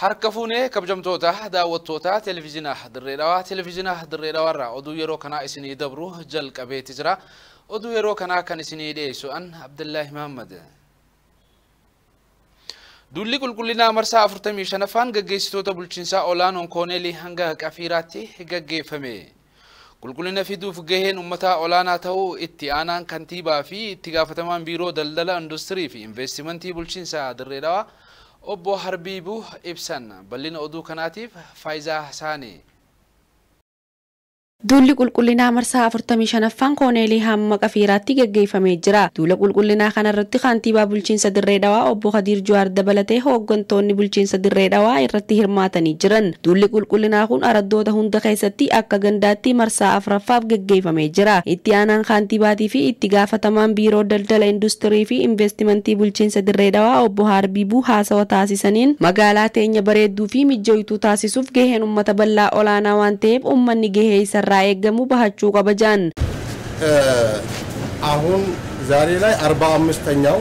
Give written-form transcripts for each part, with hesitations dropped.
حركفوني كبجمتوتا داوتوتا تلفزيون دريدوا را ودو يرو كنا اسني دبرو جل كبيت جرا ودو يرو كنا كان اسني ديسو ان عبد الله محمد دولي كلنا مرسا فرتمي شنفان غغيستوتا بلچنسا اولان اونكونيلي هنگا كافيراتي غغيفمي كلنا في دوف جهن امتا اولانا تو اتيانان كنتيبا في اتغافتمان بيرو دلدلا اندستري في انفستمنتي بلچنسا دريدوا أبو حربيبو إبسان بلين أدو كناتيف فايزة حساني دولي قلقلنا مرسا فرتمي شنفان كونيلي هم كفيراتي غغيفمي جرا دولي قلقلنا خان رتي خانتيبا بلچنسا دريدوا أبو خدير جوار دبلته هوغنتوني بلچنسا دريدوا إرتي هرماتني جرن دولي قلقلنا خون أردودا هند خيستي أكا غنداتي مرسا أفرفاف غغيفمي جرا اتيانان خانتيباتي في اتغافتمان بيرو دلدل اندستري في انفستمنتي بلچنسا دريدوا أبو حربيبو حاسوا تاسيسانين مقالا تينيا بريدو في مجويتو تاسيسوف جهن أمتا بلا أولانا وانتيب أماني جهي سر رايقمو بهاتشو قبجان አሁን ዛሬ ላይ 45ኛው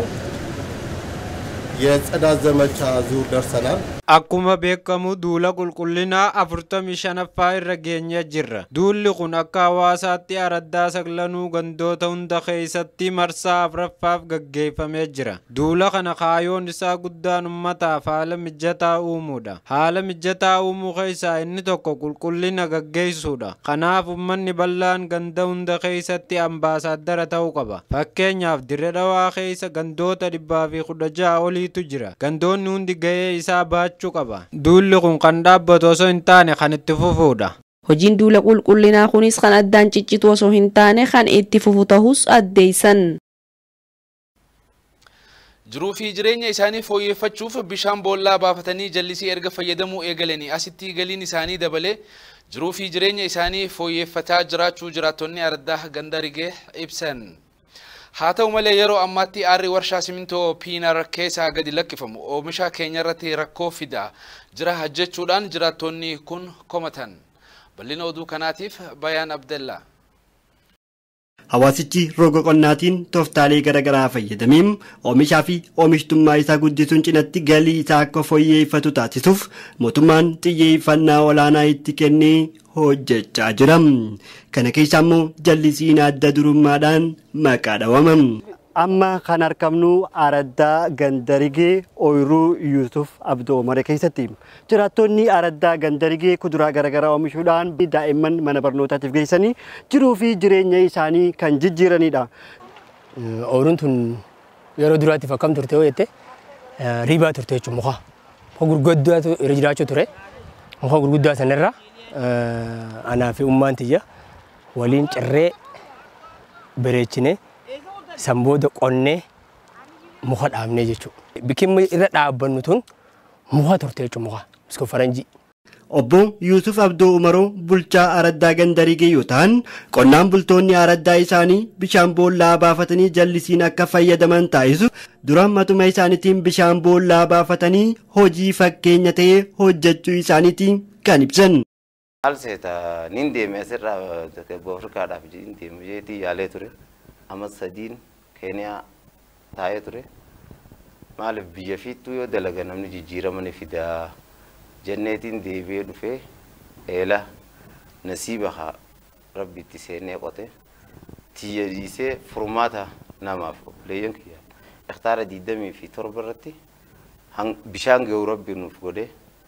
የጸዳት ዘመቻ ዙር ደርሰናል akkuma beekamu duula qulqullinaa 45ffaa irra geenye jirra duulli kun akka hawaasaatti araddaa saglanuu gandoota hunda keessatti marsaa afuraffaaf gaggeeffamee jira duula kana kaayoon isaa guddaan ummataaf haala mijataa uumuudha haala mijataa uumuu keessaa inni tokko qulqullina gaggeessuudha kanaaf ummanni bal'aan ganda hunda keessatti ambaasaaddara ta'uu qaba fakkeenyaaf Dirree Dhawaa keessa gandoota 116 oliitu jira gandoonni hundi gahee isaa qaba duulli kun kan dhaabbatu osoo hin taane kan itti fufuudha hojiin duula qulqullinaa kunis kan addaan ciccitu osoo hin taane kan itti fufu ta'us addeessan jiruu fi jireenya isaanii fooyyeffachuuf bishaan boollaa baafatanii jallisii erga fayyadamuu eegalanii asitti galiin isaanii dabalee jiruu fi jireenya isaanii fooyyeffataa jiraachuu jiraattonni araddaa ganda rigee ibsan haa ta'u malee yeroo ammaatti aarri warshaa simintoo piinar keessaa gadi lakkifamu oomisha keenya irratti rakkoo fida jira jechuudhaan jiraattonni kun komatan bal'ina oduu kanaatiif Bayaan Abdallaa Hawaasichi roga qonnaatiin tooftaalee garagaraa fayyadameem oomishaa fi oomishtummaa isaa guddisuun cinatti galii isaa akka fooyyeffatu taasisuuf mootummaan xiyyeeffannaa olaanaa itti kennee hojjechaa jira. Kana keessaa immoo jallisiin adda durummaadhaan maqaa dhawamam. Amma kan argamnu araddaa gandarigee Ooyiruu Yusuf Abdoo Umar keessatti jiraattonni araddaa gandarigee kuduraa garagaraa oomishuudhaan daa'imman mana barnootaatiif geessanii jiruu fi jireenya isaanii kan jijjiiranidha. Ooyiruun tun yeroo duraatiif akkam turte yoo jette riibaa turte jechuudha muka gurguddaatu irra jiraachuu ture muka gurguddaa sanarra anaa fi ummaan tiyya waliin cirree bareechine Sambooda qonnee muka dhaabnee jechuudha. Bikimmi irra dhaabbannu tun muka turte jechuudha muka miskoo faranjii. Obbo Yusuf Abdoo Umaroo bulchaa araddaa gandarigee yoo ta'an qonnaan bultoonni araddaa isaanii bishaan boollaa baafatanii jallisiin akka fayyadaman taasisu duraan matuma isaaniitiin bishaan boollaa baafatanii hojii fakkeenya ta'ee hojjechuu isaaniitiin kan ibsan. Alseeta nin deeme asirraa Afrikaadhaaf deeme jeetii yaalee ture. Amas sadiin Keeniyaa taa'ee ture maaliif biyya fiittuu yoo dalaga namni jijjiiramani fidaa jenneetiin deebi'ee dhufee eela nasiiba haa rabbi itti seenee qote tiyya dhiisee furmaata namaaf leeyyan kiyya hektaara 27 irratti bishaan ga'u rabbi nuuf godhe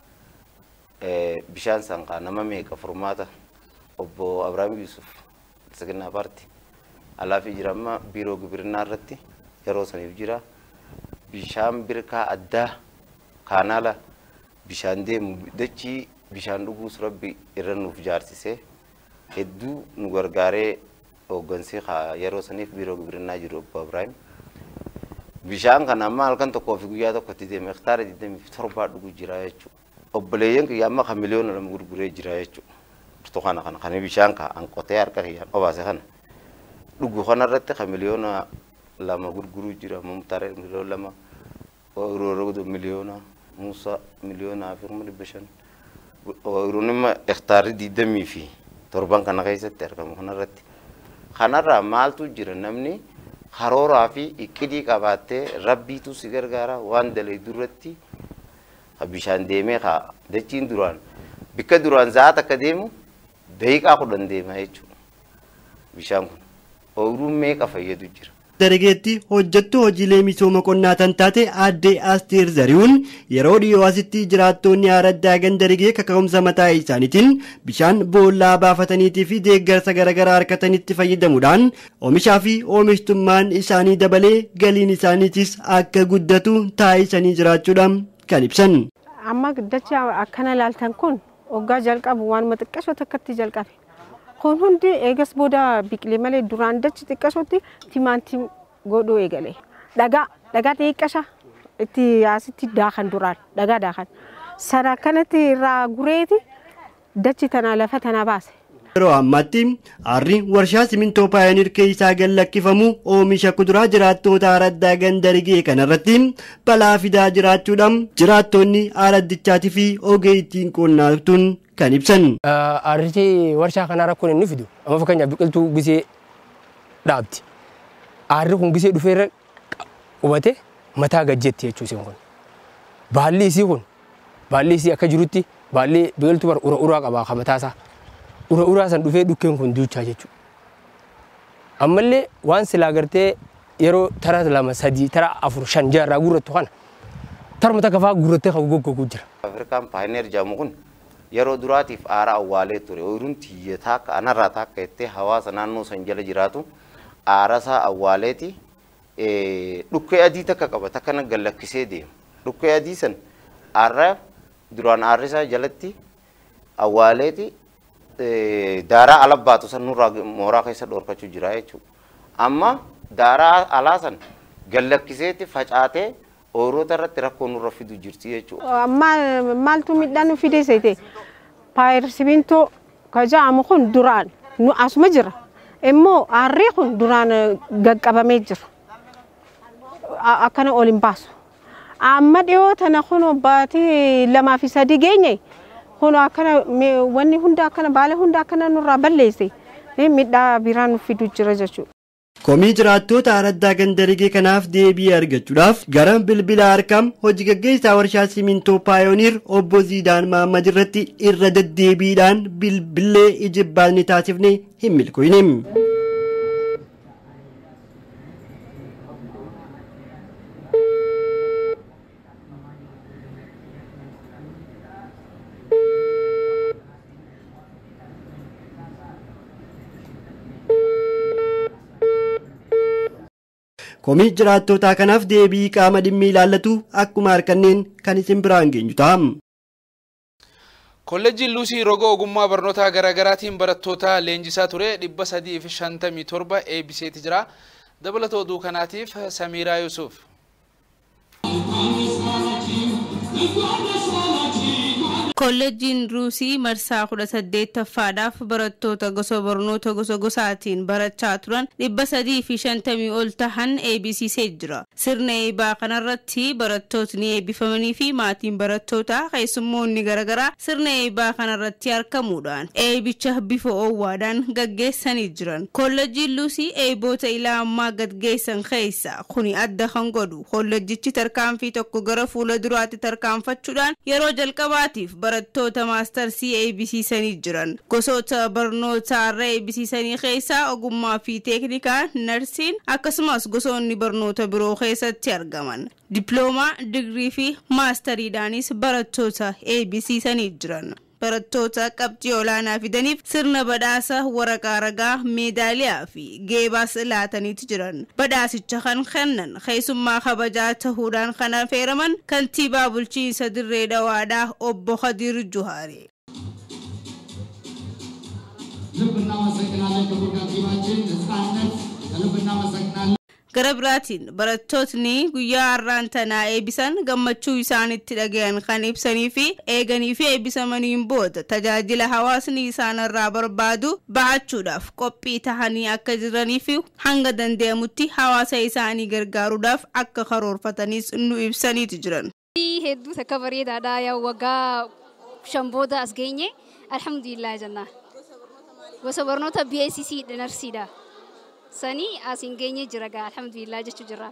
bishaan sanqaa nama meeqa furmaata obbo Abrahaam Yusuf Saganaa Paartii Alaafi jirama biiroo gibirnaa irratti yeroo saniif jira bishaan birkaa addaa kaanaala bishaan deemu dachii bishaan dhuguus rabbi irra nuuf jaarsisee hedduu nu gargaaree hooggansee yeroo saniif biiroo gibirnaa jiru obbo Abrahaam bishaan kana amma halkan tokkoo fi guyyaa tokkotti deeme hektaara 27 dhugu jira jechuudha obboleeyyan kiyya amma kan miliyoona lama gurguree jira jechuudha burtukaana kana kan bishaan ka an qotee harka kiyyaan obaase kana dhugu kanarratti kan miliyoona lama gurguruu jira mumtare miliyoona lama Ooyiruu miliyoona Musa miliyoona afurma dibashan Ooyiruun hektaarri 27 kana keessatti argamu kanarratti kanarraa maaltu jira namni karooraa fi iqidii qabaatee rabbiitu si gargaara waan dalee duratti bishaan deemee dachiin duraan bikka duraan zaata akka deemu daqiiqaa 10 deema jechuudha. Bishaan kun ooyiruun meeqa fayyadu jira. Darageetti hojjettu hojiilee misooma qonnaa tan taate aadde Asteer Zarihuun yeroo dhiyoo asitti jiraattonni Araddaa Gandarigee kaka'umsa mataa isaaniitiin bishaan boollaa baafataniitii fi deeggarsa garaagaraa harkatanitti fayyadamuudhaan oomishaa fi oomishtummaan isaanii dabalee galiin isaaniitis akka guddatu taasisanii jiraachuudhaan kan ibsan. Amma dacha akkana ilaaltan kun waggaa jalqabu waanuma xiqqeessoo takkatti jalqabe. Kun hundi eegas booda biqilee malee duraan dachi xiqqeessootti timaantiin godhuu eegale. Dhagaa xiqqeessa itti asitti daakan duraan dhagaa daakan. Sana kanatti irraa gureeti dachi tana lafa tana baase. Yeroo ammaatti aarri warshaa simintoo Paayooniir keessaa gallakkifamu oomisha kuduraa jiraattota Araddaa Gandarigee kanarratti balaa fidaa jiraachuudhaan jiraattonni araddichaatii fi ogeeyyiin qonnaatuun kan ibsan. Aarrichi warshaa kana rakkoon inni fidu amma fakkeenyaaf biqiltuu gisee dhaabdi. Aarri kun gisee dhufeerra qubate mataa gajjeetti jechuusi kun. Baalli isii akka jirutti baalli biqiltuu bar uraa qaba kan mataasaa. Uraa san dhufee dhukkeen kun duuchaa jechuudha. Ammallee waan silaa gartee yeroo tara 2 3 tara 4 5 jaarraa guurrattu kana tarma takka fa'aa guurrattee kan goggoguu jira. Afrikaan Paayooniir jedhamu kun yeroo duraatiif aara awwaalee ture. Ooyiruun xiyyataa kanarraa takka jettee hawaasa naannoo san jala jiraatu aarasaa awwaaleeti dhukkee adii takka qaba takka na gallakkisee deema. Dhukkee adii san aarra duraan aarrisaa jalatti awwaaleeti daaraa ala baatu san nurraa mooraa keessa dhorkachuu jira jechuudha. Amma daaraa alaa san gallakkiseetti facaatee ooyiruu irratti rakkoo nurra fidu jirti jechuudha. Amma maaltu midhaan fidee seete Paayooniir simintoo kaja'amu kun duraan nu asuma jira. Immoo aarrii kun duraan gaggabamee jira. Akkana ol hin baasu. Amma dhiyoo tana kun baatii 2 fi 3 geenye. Kun akkana wanni hunda akkana baala hunda akkana nurraa balleesse midhaa biraan nu fidu jira jechuudha. Komii jiraattota Araddaa Gandarigee kanaaf deebii argachuudhaaf gara bilbila harkaa hojii gaggeessaa warshaa simintoo Paayooniir obbo Ziidaan Mahammad irratti irra deddeebiidhaan bilbilee ijibbaasni taasifne hin milkooyne. Komii jiraattota kanaaf deebii qaama dhimmi ilaallatu akkuma harkanneen kan isin biraan geenyu ta'a. Kolleejjiin Luusii roga ogummaa barnootaa garaagaraatiin barattoota leenjisaa ture 357 eebbiseeti jira. Dabalata oduu kanaatiif Samiiraa Yusuf. Kolleejjiin Luusii marsaa 18ffaadhaaf barattoota gosa barnoota gosa gosaatiin barachaa turan 350 ol tahan eebbisiisee jira. Sirna eebbaa kanarratti barattootni eebbifamanii fi maatiin barattootaa keessummoonni garaagaraa sirna eebbaa kanarratti argamuudhaan eebbicha bifa oowwaadhaan gaggeessanii jiran. Kolleejjiin Luusii eebboota ilaa ammaa gaggeessan keessa kuni adda kan godhu kolleejjichi tarkaanfii tokko gara fuula duraatti tarkaanfachuudhaan yeroo jalqabaatiif barattoota maastarsii eebbisiisanii jiran. Gosoota barnootaa irra eebbisiisanii keessaa ogummaa fi teeknikaa, narsiin akkasumas gosoonni barnoota biroo keessatti argaman. Diploomaa, digirii fi maastariidhaanis barattoota eebbisiisanii jiran. Barattoota qabxii olaanaa fidaniif sirna badhaasa waraqaa ragaa meedaaliyaa fi geebaas laataniiti jiran. Badhaasicha kan kennan keessummaa kabajaa ta'uudhaan kan affeeraman kantiibaa bulchiinsa Dirree Dhawaadhaa obbo Khadiir Juhaaree. Gara biraatiin barattootni guyyaa har'aan tanaa eebbisan gammachuu isaanitti dhagayan kan ibsanii fi eeganii fi eebbisamaniin booda tajaajila hawaasni isaanirraa barbaadu ba'achuudhaaf qophii tahanii akka jiranii fi hanga danda'amutti hawaasa isaanii gargaaruudhaaf akka karoorfatanis nu ibsaniiti jiran. Hedduu takka bareedaadha yaa waggaa 5 booda as geenye alhamdulillah jannaa. Gosa barnoota BSc narsiidha. Sani asin geenye jira gaa alhamdulillah jechu jira.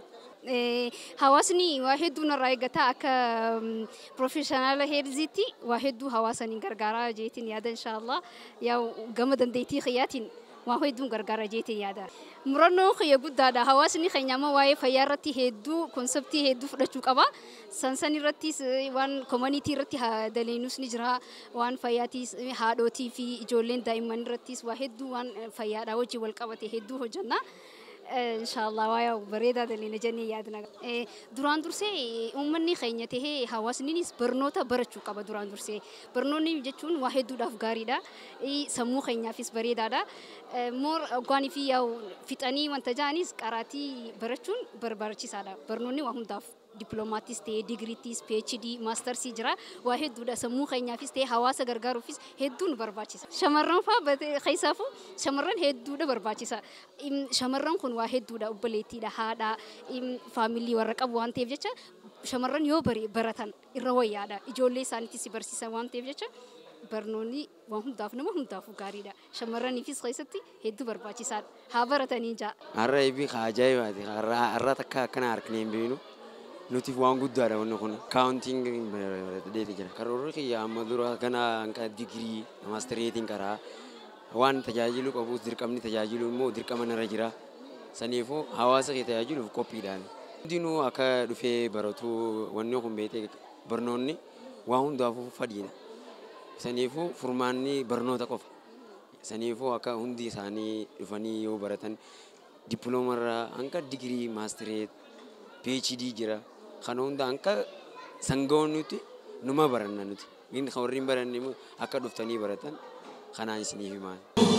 hawaasni waa hedduu narraa eeggataa akka professionaala heelziitti waa hedduu hawaasaniin gargaaraa jeetiin yaada inshaallah yaa gama dandeettii xiyyaatiin waa hedduun gargaara jeetiin yaada. Murannoon xiyya guddaadha hawaasni keenyama waa'ee fayyaa irratti hedduu konseptii hedduu fudhachuu qaba. Sansan irrattis waan community irratti daleenus ni jira waan fayyaatis haadhotii fi ijoolleen daa'imman irrattis waa hedduu waan fayyaadha wajjin wal qabate hedduu hojjenna. Inshallah waa bareedaa daleena jennee yaadna. Duraan dursee uummanni keenya tahee hawaasninis barnoota barachuu qaba duraan dursee. Barnoonni jechuun waa hedduudhaaf gaariidha. Sammuu keenyaafis bareedaadha. Moor oggaanii fi yaa'u fixanii wanta jaanis qaraatii barachuun barbaachisaadha. Barnoonni waa hundaaf diplomaatis ta'ee digriitis PhD maastersii jira waa hedduudha sammuu keenyaafis ta'ee hawaasa gargaaruufis hedduun barbaachisa. Shamarran fa'aa keessaafu shamarran hedduudha barbaachisa. Shamarran kun waa hedduudha obboleettiidha haadha faamilii warra qabu waan ta'eef jecha shamarran yoo baratan irra wayyaadha ijoollee isaaniitis barsiisan waan ta'eef jecha barnoonni waan hundaaf nama hundaaf gaariidha. Shamarraniifis keessatti hedduu barbaachisaadha. Haa baratanii jaa. Har'a eebii ajaa'ibaati. Har'a takka akkana harknee hin beeknu. Nuti waan guddaadha wanni kun kaawuntiin deeti jira. Karoorri kiyya amma dura kana hanqa digirii maastereetiin karaa waan tajaajilu qabuus dirqamni tajaajilu immoo dirqama narra jira. Saniifuu hawaasa kee tajaajiluuf qophiidhaan. Hundinuu akka dhufee baratu wanni kun beekee barnoonni waa hundaafuu fadhiidha. Saniifuu furmaanni barnoota qofa. Saniifuu akka hundi isaanii dhufanii yoo baratan dippiloomarraa hanqa digirii maastereet PhD jira. Kan hunda hanqa sangoon nuti numa baranna nuti. Inni kan warri hin baranne akka dhuftanii baratan kanaan isiniif himaan.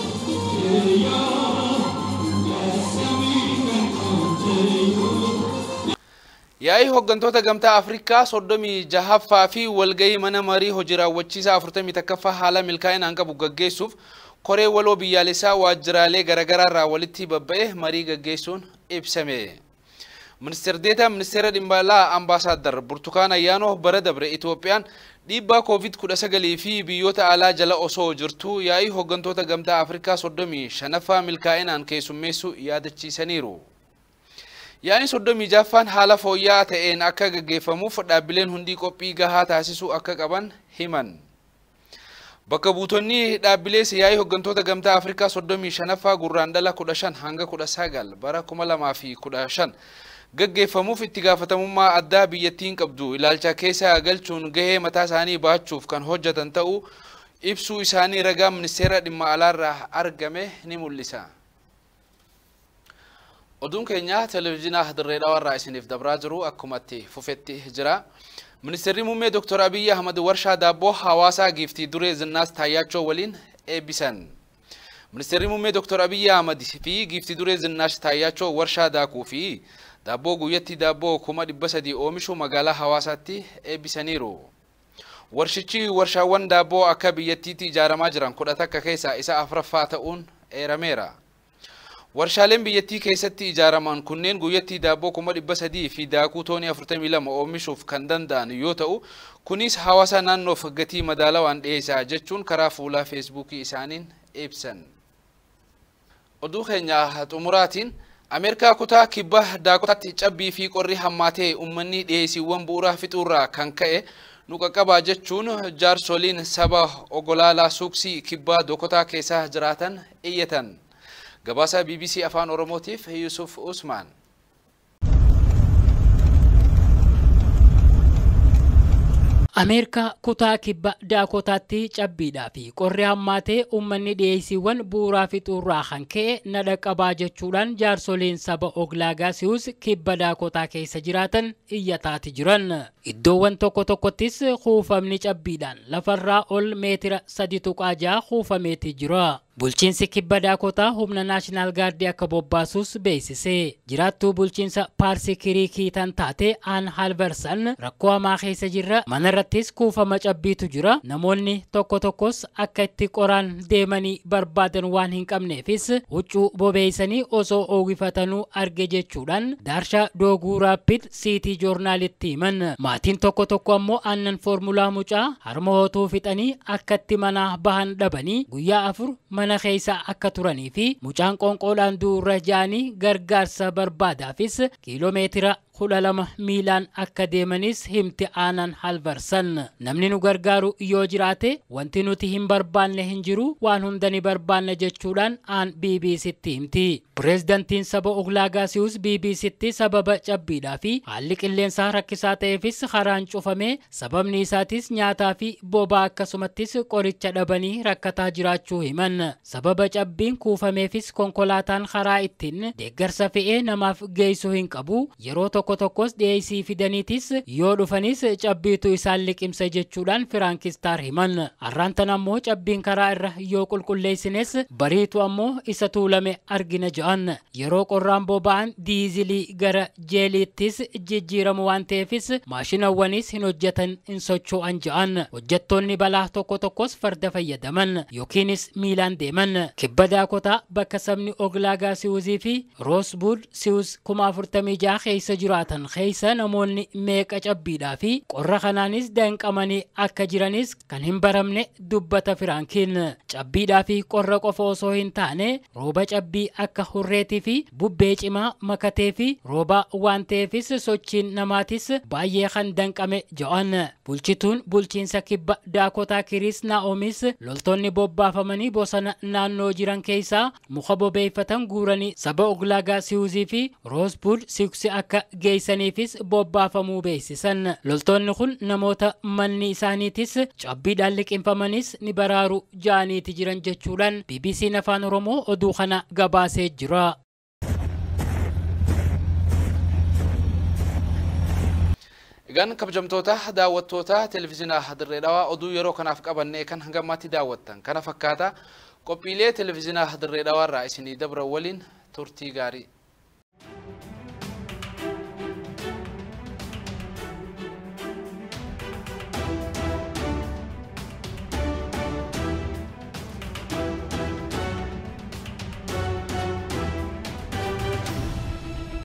Yaa'ii hooggantoota gamtaa Afrikaa 36ffaa fi walgahii mana marii hojii raawwachiisaa 41ffaa haala milkaa'inaan qabu gaggeessuuf koree waloo biyyaalessaa waajjiraalee garaagaraa irraa walitti babba'ee marii gaggeessuun ibsame. Ministeer Deetaa Ministeera Dhimma Alaa Ambaasaadar Burtukaan Ayyaanoo bara dabre Itoophiyaan dhiibbaa COVID-19 fi biyyoota alaa jala osoo jirtu yaa'ii hooggantoota gamtaa Afrikaa 35ffaa milkaa'inaan keessummeessuu yaadachiisaniiru. Yaa'ii 36ffaan haala fooyya'aa ta'een akka gaggeeffamuuf dhaabbileen hundi qophii gahaa taasisuu akka qaban himan. Bakka buutonni dhaabbilee yaa'ii hooggantoota gamtaa Afrikaa 35ffaa gurraandhala 15 hanga 19 bara 2015 gaggeeffamuuf itti gaafatamummaa addaa biyyattiin qabdu ilaalcha keessa galchuun gahee mataa isaanii baachuuf kan hojjetan ta'uu ibsuu isaanii ragaa ministeera dhimma alaarraa argame ni mul'isa. Oduun keenya televiziyoonaa Dirree Dhawarraa isiniif dabraa jiru akkumatti fufetti jira. Ministeerri muummee Dr. Abiy Ahmad warshaa daabboo hawaasaa giiftii duree Zinnaas Taayyaachoo waliin eebbisan. Ministeerri muummee Dr. Abiy Ahmad fi giiftii duree Zinnaas Taayyaachoo warshaa daakuu fi daabboo guyyatti daabboo 300 oomishu magaalaa hawaasaatti eebbisaniiru. Warshichi warshaawwan daabboo akka biyyattiitti ijaaramaa jiran 11 keessaa isa afuraffaa ta'uun eerameera. Warshaaleen biyyattii keessatti ijaaraman kunneen guyyatti daabboo 300 fi daakuu toonii 42 oomishuuf kan danda'an yoo ta'u kunis hawaasa naannoof gatii madaalawaan dhiyeessaa jechuun karaa fuula feesbuukii isaaniin ibsan. Oduu keenya xumuraatiin Ameerikaa kutaa kibba daakotaatti cabbii fi qorri hammaatee uummanni dhiyeessiiwwan bu'uuraa fixuurraa kan ka'e nu qaqqabaa jechuun jaarsoliin saba ogolaalaa suuksii kibba daakotaa keessa jiraatan iyyatan. Gabaasa BBC Afaan Oromootiif Yusuf Usman. Ameerikaa kutaa kibba daakotaatti cabbiidhaa fi qorri hammaatee uummanni dhiyeessiiwwan bu'uuraa fixuurraa kan ka'e nadha qabaa jechuudhaan jaarsoliin saba oglaagaasius kibba daakotaa keessa jiraatan iyyataati jiran. Iddoowwan tokko tokkottis kuufamni cabbiidhaan lafarraa ol meetira 3.6 kuufameeti jira. Bulchiinsi kibba daakotaa humna naashinaal gaardii akka bobbaasus beeksise. Jiraattuu bulchiinsa Paarsi Kiriikii tan taate Aan Halversan rakkoo hamaa keessa jirra mana irrattis kuufama cabbiitu jira. Namoonni tokko tokkos akka itti qoraan deemanii barbaadan waan hin qabneefis huccuu bobeeysanii osoo oowwifatanuu arge jechuudhaan Daarshaa Dooguu Raapid Siitii Joornaalitti himan. Maatiin tokko tokko ammoo aannan foormulaa mucaa harma hootuu fixanii akkatti manaa bahan dhabanii guyyaa 4 mana keessa akka turanii fi mucaan qonqoodhaan du'urra jaanii gargaarsa barbaadaafis kiiloomeetira 12 miilaan akka deemanis himti aanan Halvarsan. Namni nu gargaaru yoo jiraate wanti nuti hin barbaanne hin jiru waan hunda ni barbaanna jechuudhaan aan BBCtti himti. Pireezidantiin saba Oglaagaasius BBCtti sababa cabbiidhaa fi haalli qilleensaa rakkisaa ta'eefis karaan cufamee sababni isaatis nyaataa fi bobaa akkasumattis qoricha dhabanii rakkataa jiraachuu himan. Sababa cabbiin kuufameefis konkolaataan karaa ittiin deeggarsa fe'ee namaaf geessu hin qabu. Yeroo tokko tokkos dhiyeessii fidaniitis yoo dhufanis cabbiitu isaan liqimsa jechuudhaan Firaankistar himan. Arraantan ammoo cabbiin karaa irra yoo qulqulleessines bariitu ammoo isa tuulame argina jedhan. Yeroo qorraan boba'an diizilii gara jeeliittis jijjiiramu waan ta'eefis maashinawwanis hin hojjetan hin socho'an jedhan. Hojjettoonni balaa tokko tokkos farda fayyadaman yookiinis miilaan deeman. Kibba Daakotaa bakka sabni Oglaagaasiusii fi Roosbuud Sius 46 keessa jiraatan keessa namoonni meeqa cabbiidhaa fi qorra kanaanis danqamanii akka jiranis kan hin baramne dubbata Firaankiin. Cabbiidhaa fi qorra qofa osoo hin taane rooba cabbii akka hurreetii fi bubbee cimaa makatee fi rooba waan ta'eefis sochiin namaatis baay'ee kan danqame jedhan. Bulchituun bulchiinsa kibba Daakotaa Kiriis Naa'omis loltoonni bobbaafamanii bosona naannoo jiran keessaa muka bobeeffatan guuranii saba Oglaagaasiusii fi Roosbuud Siuksi akka geessaniifis bobbaafamuu beeksisan. Loltoonni kun namoota manni isaaniitis cabbiidhaan liqimfamanis ni baraaru jaaniiti jiran jechuudhaan BBC'n Afaan Oromoo oduu kana gabaasee jira. Egaan kabajamtoota daawwattoota televezyiinaa Dirree Dhawaa oduu yeroo kanaaf qabannee kan hangamatti daawwattan kana fakkaata qophiilee televezyiinaa Dirree Dhawaa irraa isinii dabra waliin turtii gaarii.